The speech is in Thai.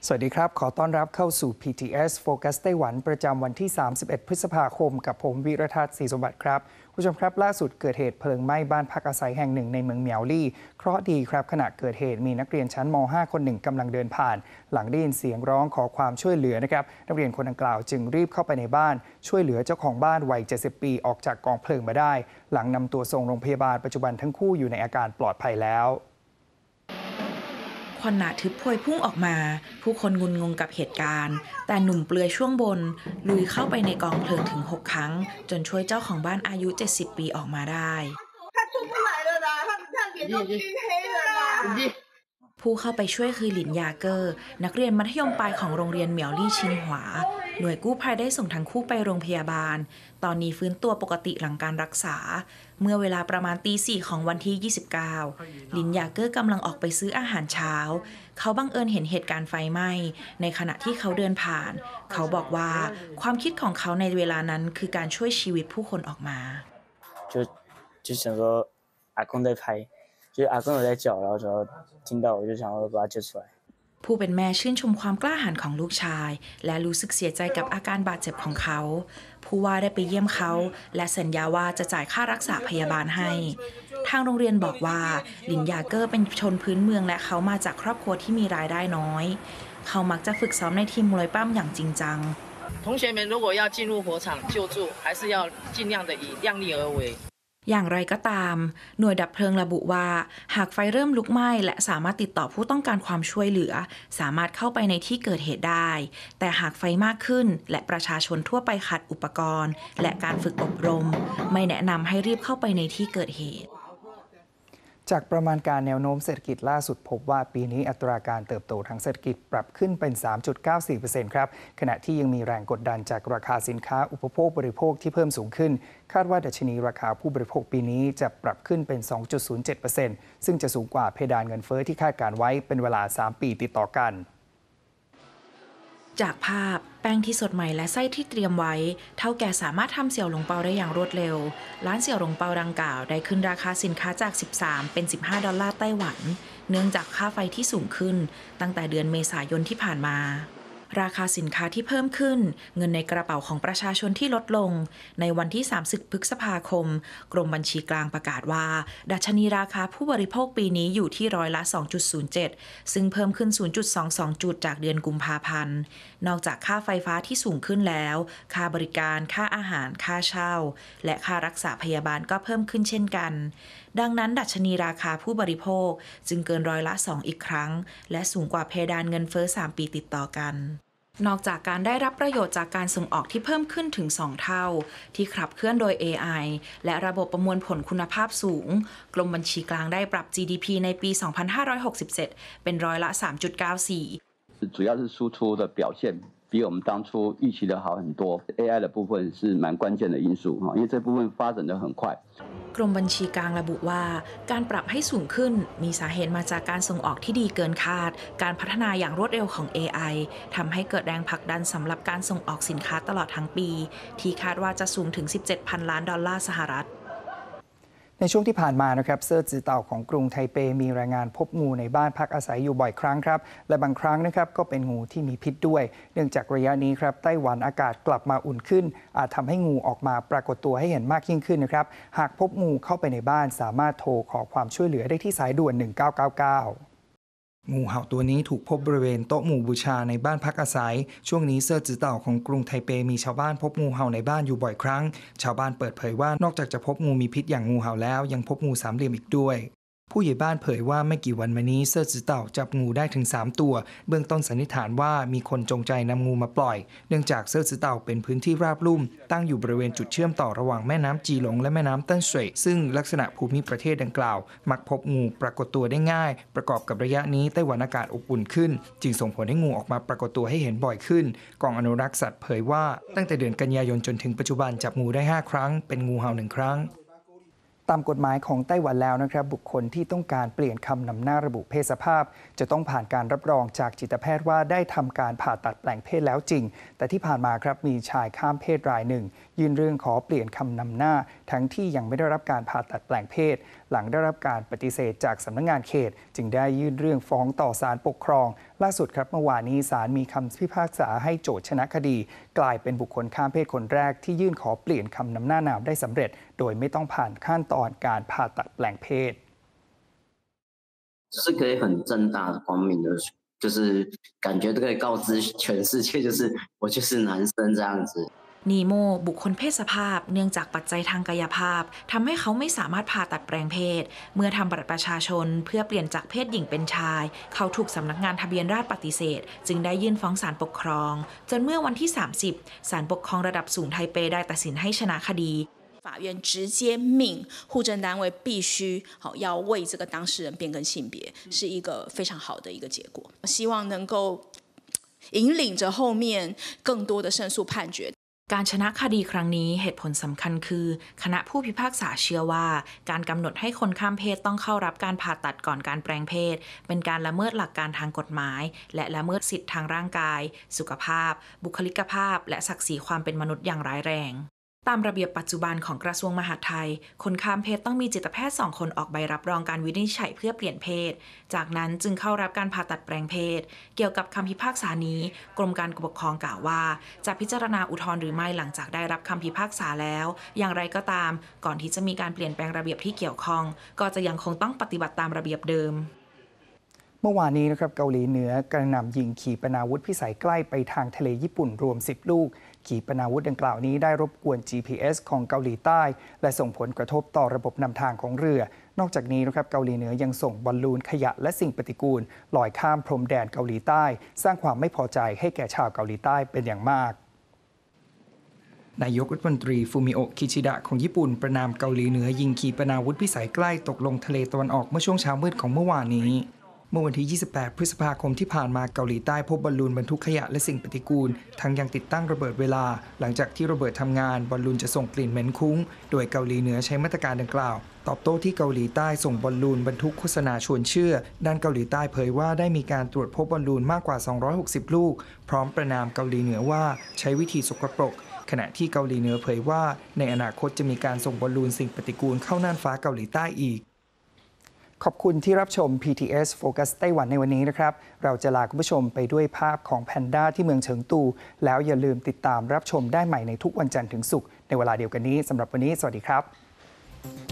สวัสดีครับขอต้อนรับเข้าสู่ PTS Focus ไต้หวันประจำวันที่ 31 พฤษภาคมกับผมวิรทัศน์ศรีสมบัติครับผู้ชมครับล่าสุดเกิดเหตุเพลิงไหม้บ้านพักอาศัยแห่งหนึ่งในเมืองเหมียวลี่เคราะห์ดีครับขณะเกิดเหตุมีนักเรียนชั้นม .5 คนหนึ่งกำลังเดินผ่านหลังได้ยินเสียงร้องขอความช่วยเหลือนะครับนักเรียนคนดังกล่าวจึงรีบเข้าไปในบ้านช่วยเหลือเจ้าของบ้านวัย 70 ปีออกจากกองเพลิงมาได้หลังนำตัวส่งโรงพยาบาลปัจจุบันทั้งคู่อยู่ในอาการปลอดภัยแล้วควันหนาทึบพวยพุ่งออกมาผู้คนงุนงงกับเหตุการณ์แต่หนุ่มเปลือยช่วงบนลุยเข้าไปในกองเพลิงถึง6 ครั้งจนช่วยเจ้าของบ้านอายุ70 ปีออกมาได้ผู้เข้าไปช่วยคือหลินยาเกอร์นักเรียนมัธยมปลายของโรงเรียนเหมียวลี่ชินหวาหน่วยกู้ภัยได้ส่งทั้งคู่ไปโรงพยาบาลตอนนี้ฟื้นตัวปกติหลังการรักษาเมื่อเวลาประมาณตี 4ของวันที่ 29 หลินยาเกอร์กำลังออกไปซื้ออาหารเช้าเขาบังเอิญเห็นเหตุการณ์ไฟไหม้ในขณะที่เขาเดินผ่านเขาบอกว่าความคิดของเขาในเวลานั้นคือการช่วยชีวิตผู้คนออกมา就想说阿公在拍就是阿公有在叫然后听到我就想说把他救出来ผู้เป็นแม่ชื่นชมความกล้าหาญของลูกชายและรู้สึกเสียใจกับอาการบาดเจ็บของเขาผู้ว่าได้ไปเยี่ยมเขาและสัญญาว่าจะจ่ายค่ารักษาพยาบาลให้ทางโรงเรียนบอกว่าหลินยาเกอร์เป็นชนพื้นเมืองและเขามาจากครอบครัวที่มีรายได้น้อยเขามักจะฝึกซ้อมในทีมมวยปั้มอย่างจริงจัง同学们如果要进入火场救助还是要尽量的以量力而为อย่างไรก็ตามหน่วยดับเพลิงระบุว่าหากไฟเริ่มลุกไหม้และสามารถติดต่อผู้ต้องการความช่วยเหลือสามารถเข้าไปในที่เกิดเหตุได้แต่หากไฟมากขึ้นและประชาชนทั่วไปขาดอุปกรณ์และการฝึกอบรมไม่แนะนำให้รีบเข้าไปในที่เกิดเหตุจากประมาณการแนวโน้มเศรษฐกิจล่าสุดพบว่าปีนี้อัตราการเติบโตทางเศรษฐกิจปรับขึ้นเป็น 3.94% ครับขณะที่ยังมีแรงกดดันจากราคาสินค้าอุปโภคบริโภคที่เพิ่มสูงขึ้นคาดว่าดัชนีราคาผู้บริโภคปีนี้จะปรับขึ้นเป็น 2.07% ซึ่งจะสูงกว่าเพดานเงินเฟ้อที่คาดการไว้เป็นเวลา 3 ปีติดต่อกันจากภาพแป้งที่สดใหม่และไส้ที่เตรียมไว้เท่าแก่สามารถทำเสี่ยวหลงเปาได้อย่างรวดเร็วร้านเสี่ยวหลงเปาดังกล่าวได้ขึ้นราคาสินค้าจาก13เป็น15 ดอลลาร์ไต้หวันเนื่องจากค่าไฟที่สูงขึ้นตั้งแต่เดือนเมษายนที่ผ่านมาราคาสินค้าที่เพิ่มขึ้นเงินในกระเป๋าของประชาชนที่ลดลงในวันที่30 พฤษภาคมกรมบัญชีกลางประกาศว่าดัชนีราคาผู้บริโภคปีนี้อยู่ที่ร้อยละ 2.07 ซึ่งเพิ่มขึ้น 0.22 จุดจากเดือนกุมภาพันธ์นอกจากค่าไฟฟ้าที่สูงขึ้นแล้วค่าบริการค่าอาหารค่าเช่าและค่ารักษาพยาบาลก็เพิ่มขึ้นเช่นกันดังนั้นดัชนีราคาผู้บริโภคจึงเกินร้อยละ 2 อีกครั้งและสูงกว่าเพดานเงินเฟ้อ 3 ปีติดต่อกันนอกจากการได้รับประโยชน์จากการส่งออกที่เพิ่มขึ้นถึง 2 เท่าที่ขับเคลื่อนโดย AI และระบบประมวลผลคุณภาพสูงกรมบัญชีกลางได้ปรับ GDP ในปี 2567 เป็นร้อยละ 3.94 主要是输出的表现比我们当初预期的好很多 AI 的部分是蛮关键的因素因为这部分发展得很快กรมบัญชีกลางระบุว่าการปรับให้สูงขึ้นมีสาเหตุมาจากการส่งออกที่ดีเกินคาดการพัฒนาอย่างรวดเร็วของ AI ทำให้เกิดแรงผลักดันสำหรับการส่งออกสินค้าตลอดทั้งปีที่คาดว่าจะสูงถึง 17,000 ล้านดอลลาร์สหรัฐในช่วงที่ผ่านมานะครับเซิร์จือเต่าของกรุงไทเปมีรายงานพบงูในบ้านพักอาศัยอยู่บ่อยครั้งครับและบางครั้งนะครับก็เป็นงูที่มีพิษด้วยเนื่องจากระยะนี้ครับไต้หวันอากาศกลับมาอุ่นขึ้นอาจทำให้งูออกมาปรากฏตัวให้เห็นมากยิ่งขึ้นนะครับหากพบงูเข้าไปในบ้านสามารถโทรขอความช่วยเหลือได้ที่สายด่วน1999งูเห่าตัวนี้ถูกพบบริเวณโต๊ะหมู่บูชาในบ้านพักอาศัยช่วงนี้เซิร์จือเต่าของกรุงไทเปมีชาวบ้านพบงูเห่าในบ้านอยู่บ่อยครั้งชาวบ้านเปิดเผยว่านอกจากจะพบงูมีพิษอย่างงูเห่าแล้วยังพบงูสามเหลี่ยมอีกด้วยผู้ใหญ่บ้านเผยว่าไม่กี่วันมานี้เซิร์จือเต่าจับงูได้ถึง3ตัวเบื้องต้นสันนิษฐานว่ามีคนจงใจนำงูมาปล่อยเนื่องจากเซิร์จือเต่าเป็นพื้นที่ราบลุ่มตั้งอยู่บริเวณจุดเชื่อมต่อระหว่างแม่น้ำจีหลงและแม่น้ำเติ้นเสวยซึ่งลักษณะภูมิประเทศดังกล่าวมักพบงูปรากฏตัวได้ง่ายประกอบกับระยะนี้ไต้หวันอากาศอบอุ่นขึ้นจึงส่งผลให้งูออกมาปรากฏตัวให้เห็นบ่อยขึ้นกองอนุรักษ์สัตว์เผยว่าตั้งแต่เดือนกันยายนจนถึงปัจจุบันจับงูได้5ครั้งเป็นงูเห่า1ครั้งตามกฎหมายของไต้หวันแล้วนะครับบุคคลที่ต้องการเปลี่ยนคำนำหน้าระบุเพศสภาพจะต้องผ่านการรับรองจากจิตแพทย์ว่าได้ทำการผ่าตัดแปลงเพศแล้วจริงแต่ที่ผ่านมาครับมีชายข้ามเพศรายหนึ่งยื่นเรื่องขอเปลี่ยนคำนำหน้าทั้งที่ยังไม่ได้รับการผ่าตัดแปลงเพศหลังได้รับการปฏิเสธจากสำนักงานเขตจึงได้ยื่นเรื่องฟ้องต่อศาลปกครองล่าสุดครับเมื่อวานนี้ศาลมีคำพิพากษาให้โจทย์ชนะคดีกลายเป็นบุคคลข้ามเพศคนแรกที่ยื่นขอเปลี่ยนคำนำหน้านามได้สำเร็จโดยไม่ต้องผ่านขั้นตอนการผ่าตัดแปลงเพศ是可以很正大的光明的，就是感觉都可以告知全世界，就是我就是男生这样子。 นีโมบุคคลเพศสภาพเนื่องจากปัจจัยทางกายภาพทำให้เขาไม่สามารถผ่าตัดแปลงเพศเมื่อทำบัตรประชาชนเพื่อเปลี่ยนจากเพศหญิงเป็นชายเขาถูกสำนักงานทะเบียนราษฎร์ปฏิเสธจึงได้ยื่นฟ้องศาลปกครองจนเมื่อวันที่30ศาลปกครองระดับสูงไทเปได้ตัดสินให้ชนะคดี法院直接命户政单位必须要为这个当事人变更性别，是一个非常好的一个结果。希望能够引领着后面更多的胜诉判决。 การชนะคดีครั้งนี้เหตุผลสำคัญคือคณะผู้พิพากษาเชื่อว่าการกำหนดให้คนข้ามเพศต้องเข้ารับการผ่าตัดก่อนการแปลงเพศเป็นการละเมิดหลักการทางกฎหมายและละเมิดสิทธิทางร่างกายสุขภาพบุคลิกภาพและศักดิ์ศรีความเป็นมนุษย์อย่างร้ายแรงตามระเบียบปัจจุบันของกระทรวงมหาดไทยคนข้ามเพศต้องมีจิตแพทย์2 คนออกใบรับรองการวินิจฉัยเพื่อเปลี่ยนเพศจากนั้นจึงเข้ารับการผ่าตัดแปลงเพศเกี่ยวกับคำพิพากษานี้กรมการปกครองกล่าวว่าจะพิจารณาอุทธรณ์หรือไม่หลังจากได้รับคำพิพากษาแล้วอย่างไรก็ตามก่อนที่จะมีการเปลี่ยนแปลงระเบียบที่เกี่ยวข้องก็จะยังคงต้องปฏิบัติตามระเบียบเดิมเมื่อวานนี้นะครับเกาหลีเหนือกระหน่ำยิงขีปนาวุธพิสัยใกล้ไปทางทะเลญี่ปุ่นรวม10 ลูกขีปนาวุธดังกล่าวนี้ได้รบกวน GPS ของเกาหลีใต้และส่งผลกระทบต่อระบบนำทางของเรือนอกจากนี้นะครับเกาหลีเหนือยังส่งบอลลูนขยะและสิ่งปฏิกูลลอยข้ามพรมแดนเกาหลีใต้สร้างความไม่พอใจให้แก่ชาวเกาหลีใต้เป็นอย่างมากนายกรัฐมนตรีฟูมิโอะคิชิดะของญี่ปุ่นประนามเกาหลีเหนือยิงขีปนาวุธพิสัยใกล้ตกลงทะเลตะวันออกเมื่อช่วงเช้ามืดของเมื่อวานนี้เมื่อวันที่ 28 พฤษภาคมที่ผ่านมาเกาหลีใต้พบบอลลูนบรรทุกขยะและสิ่งปฏิกูลทั้งยังติดตั้งระเบิดเวลาหลังจากที่ระเบิดทำงานบอลลูนจะส่งกลิ่นเหม็นคุ้งโดยเกาหลีเหนือใช้มาตรการดังกล่าวตอบโต้ที่เกาหลีใต้ส่งบอลลูนบรรทุกโฆษณาชวนเชื่อด้านเกาหลีใต้เผยว่าได้มีการตรวจพบบอลลูนมากกว่า260ลูกพร้อมประณามเกาหลีเหนือว่าใช้วิธีสกปรกขณะที่เกาหลีเหนือเผยว่าในอนาคตจะมีการส่งบอลลูนสิ่งปฏิกูลเข้าน่านฟ้าเกาหลีใต้อีกขอบคุณที่รับชม PTS Focus ไต้หวันในวันนี้นะครับเราจะลาคุณผู้ชมไปด้วยภาพของแพนด้าที่เมืองเฉิงตูแล้วอย่าลืมติดตามรับชมได้ใหม่ในทุกวันจันทร์ถึงศุกร์ในเวลาเดียวกันนี้สำหรับวันนี้สวัสดีครับ